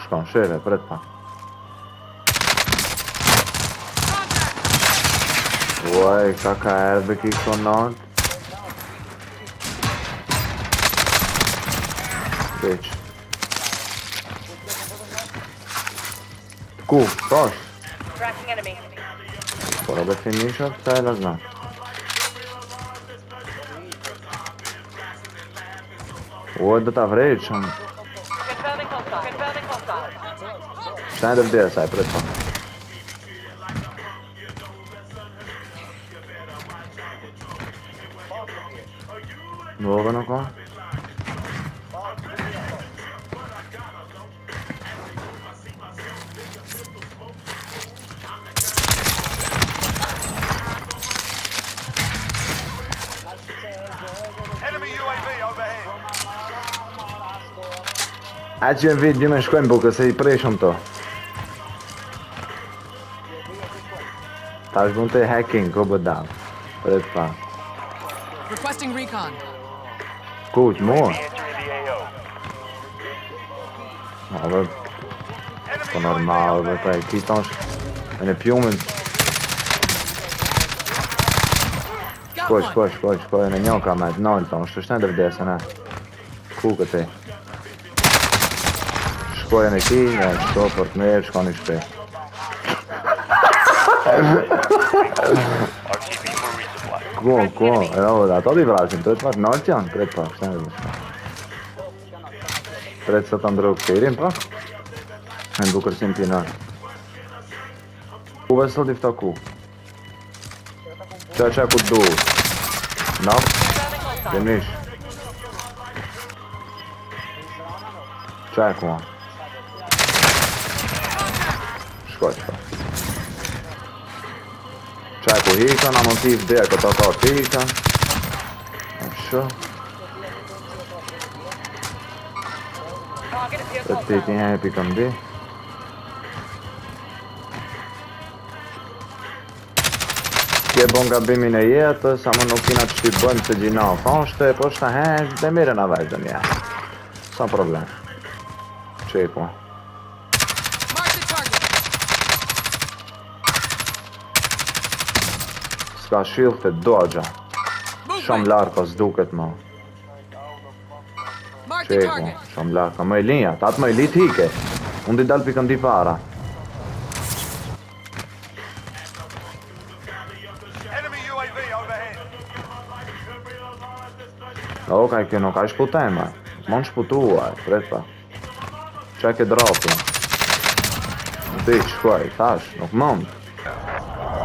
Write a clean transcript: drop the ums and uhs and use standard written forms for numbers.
shkon, shire, pret pak. Uaj, ka erdhe ki këto nalt. Veç. Ku, tash? Tracking enemy. Por abe finisher, sa e lazna. Uaj, do ta vrejt shumë. Confirming hostile. Confirming hostile. Shta e vdera saj, pret pak. Nuove no qua? Enemy UAV overhead. A që në vit gjime shkojnë buke se i preshëm to. Ta është mund të hacking, ko bë dam. Pret pa. Requesting recon. Kuq, mua. Entering the AO. Ove, po normal, dhe pa e ki tash. E në pjumën. Shkoj, e në një ka me të nalë tash, është në dëvdesën e. Ku këti. Shkoj e në ki, e shko për të merë, shko një shpe. RTB for resupply. Ku, ato di vrasin, pret pak, nalt janë, pret pak, shtë në dëvdesën. Pret se të ndrë këtirin pak. E në bukërsim pinar. Ku vesel di fta ku? Qa ku të duhet? No? Demish. Qa ku ma? Shkoj. Qa ku hika, na motiv dhe këta ta hika. Shë. Target appears Të hostile. titi një pikëm di. Kje bon gabimin e jetës, sa më nuk kina që t'i bëjmë të gjina o fashte, po shta hesh, dhe mire në vajzë një. Sa problem. Qeku. Mark the target. Ska shilë të dogja. Shumë larë pas duket më. Mark the Qeku, target. shumë larë. Ka më e linja, tatë më e lit hike. Unë di dalë pikën di para. Enemy UAV overhead. O, ka i kjo nuk ka i shputema. Mon shputuaj, pret pa. Qa ke dropi? Dik, shkuaj, tash, nuk mund.